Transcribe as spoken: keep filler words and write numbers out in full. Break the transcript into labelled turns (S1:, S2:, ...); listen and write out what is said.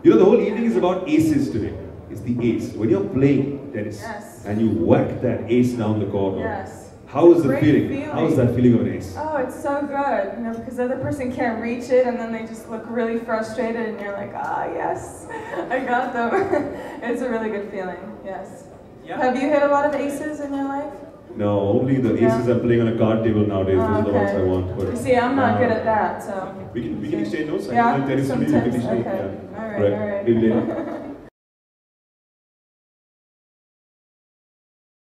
S1: You know, the whole evening is about aces today. It's the ace. When you're playing tennis
S2: yes.
S1: and you whack that ace down the court,
S2: yes.
S1: how is the
S2: Great
S1: feeling?
S2: feeling?
S1: How is that feeling of an ace?
S2: Oh, it's so good, you know, because the other person can't reach it, and then they just look really frustrated, and you're like, ah, yes, I got them. It's a really good feeling, yes. Yeah. Have you hit a lot of aces in your life?
S1: No, only the aces yeah. I'm playing on a card table nowadays.
S2: Oh,
S1: Those are
S2: okay.
S1: the ones I want. But,
S2: you see, I'm not
S1: uh,
S2: good at that, so.
S1: We can, we can exchange notes.
S2: Yeah,
S1: I can tell you
S2: sometimes.
S1: okay.
S2: Yeah. All right, right.
S1: all right.
S2: All right.